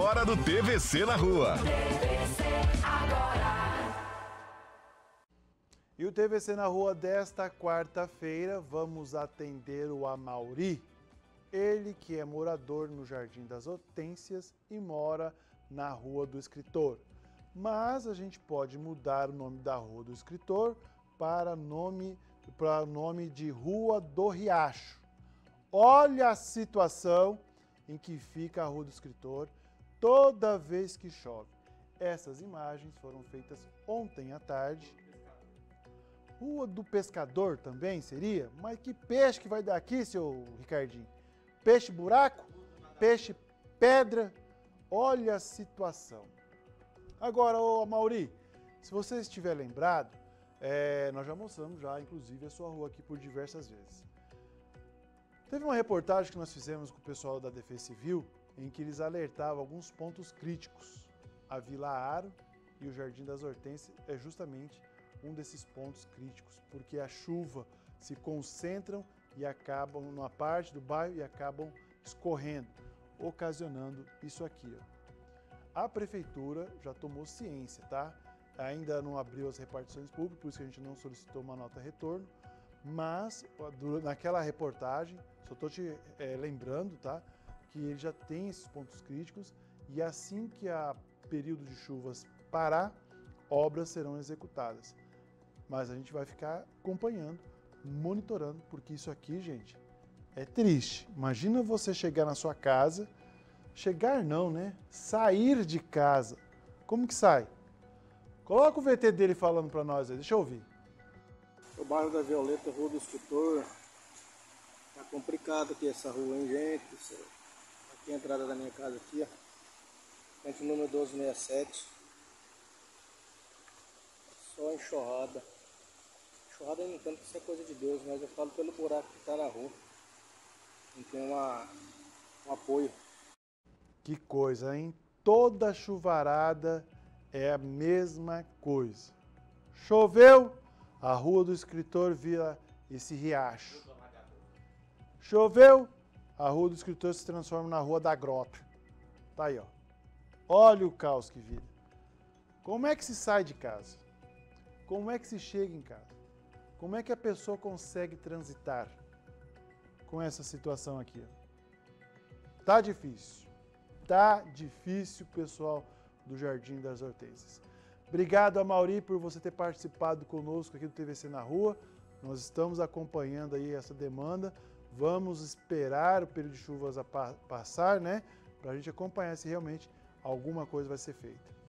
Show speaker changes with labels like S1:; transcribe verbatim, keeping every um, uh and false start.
S1: hora do T V C na rua.
S2: E o T V C na rua desta quarta-feira, vamos atender o Amauri. Ele que é morador no Jardim das Hortênsias e mora na Rua do Escritor. Mas a gente pode mudar o nome da Rua do Escritor para nome, para nome de Rua do Riacho. Olha a situação em que fica a Rua do Escritor toda vez que chove. Essas imagens foram feitas ontem à tarde. Rua do Pescador também seria? Mas que peixe que vai dar aqui, seu Ricardinho? Peixe buraco? Peixe pedra? Olha a situação. Agora, ô Amauri, se você estiver lembrado, é, nós já mostramos já, inclusive, a sua rua aqui por diversas vezes. Teve uma reportagem que nós fizemos com o pessoal da Defesa Civil, em que eles alertavam alguns pontos críticos. A Vila Aro e o Jardim das Hortênsias é justamente um desses pontos críticos, porque a chuva se concentram e acabam numa parte do bairro e acabam escorrendo, ocasionando isso aqui. Ó. A prefeitura já tomou ciência, tá? Ainda não abriu as repartições públicas, por isso que a gente não solicitou uma nota retorno, mas naquela reportagem, só estou te é, lembrando, tá? Que ele já tem esses pontos críticos e assim que a período de chuvas parar, obras serão executadas. Mas a gente vai ficar acompanhando, monitorando, porque isso aqui, gente, é triste. Imagina você chegar na sua casa, chegar não, né? Sair de casa. Como que sai? Coloca o V T dele falando para nós aí, deixa eu ouvir.
S3: O bairro da Violeta, Rua do Escritor, tá complicado aqui essa rua, hein, gente? Aqui é a entrada da minha casa aqui, ó. Frente número doze sessenta e sete. Só enxurrada. Enxurrada eu não entendo que isso é coisa de Deus, mas eu falo pelo buraco que tá na rua. Não tem uma, um apoio.
S2: Que coisa, hein? Toda chuvarada é a mesma coisa. Choveu, a Rua do Escritor vira esse riacho. Choveu, a Rua do Escritor se transforma na Rua da Grota. Tá aí, ó. Olha o caos que vira. Como é que se sai de casa? Como é que se chega em casa? Como é que a pessoa consegue transitar com essa situação aqui? Tá difícil. Tá difícil, pessoal do Jardim das Hortênsias. Obrigado, Amauri, por você ter participado conosco aqui do T V C na Rua. Nós estamos acompanhando aí essa demanda. Vamos esperar o período de chuvas a pa- passar, né? Para a gente acompanhar se realmente alguma coisa vai ser feita.